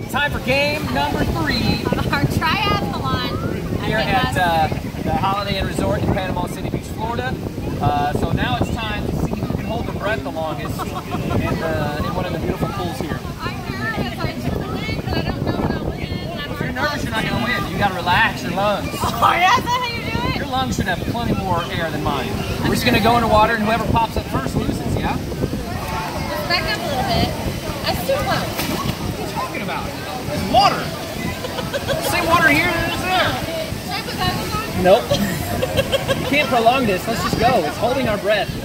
time for game number 3. Our triathlon. Here at the Holiday Inn Resort in Panama City Beach, Florida. So now it's time to see who can hold their breath the longest in one of the beautiful pools here. I'm nervous. I should win, but I don't know if I'll win. If you're nervous, you're not going to win. You got to relax your lungs. Oh, yeah? Is that how you do it? Your lungs should have plenty more air than mine. We're just going to go into water, and whoever pops up first loses, yeah? Let's back up a little bit. That's too close. What are you talking about? It's water. Same water here as there. Should I put goggles on? Nope. You can't prolong this. Let's just go. It's holding our breath. 3,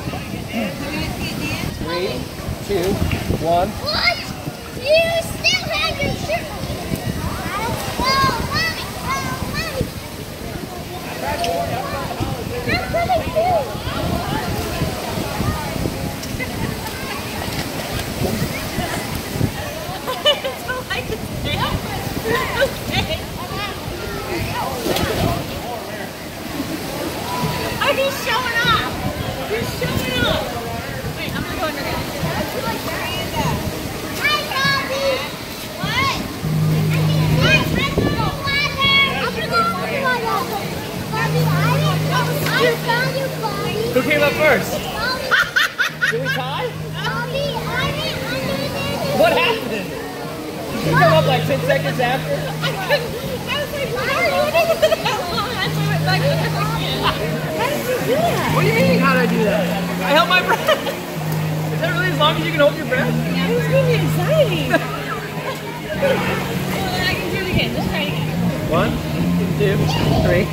2, 1. What? You still have your shirt. Oh, mommy. I'm coming too. It's like it's down. Okay. Are you showing off? You're showing off. Wait, I'm gonna go under there. Hi, Bobby. What? I'm gonna go under the water. Bobby, I found you, Bobby. Who came up first? Bobby. Did we tie? Bobby, I went under there. What happened? Did you come up like 10 seconds after? I was like, why are you doing that long? I went back under again. How did you do that? What do you mean, how did I do that? I held my breath. Is that really as long as you can hold your breath? Yeah, it was really exciting. Well, then I can do it again. Let's try it again. 1, 2, 3.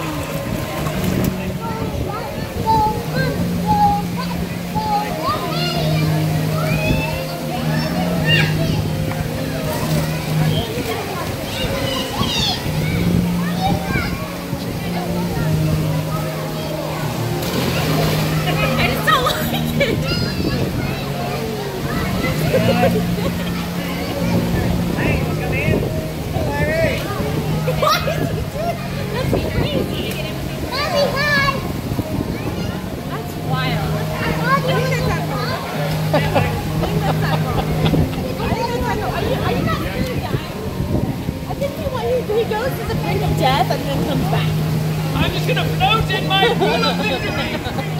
He goes to the brink of death and then comes back. I'm just gonna float in my pool of victory.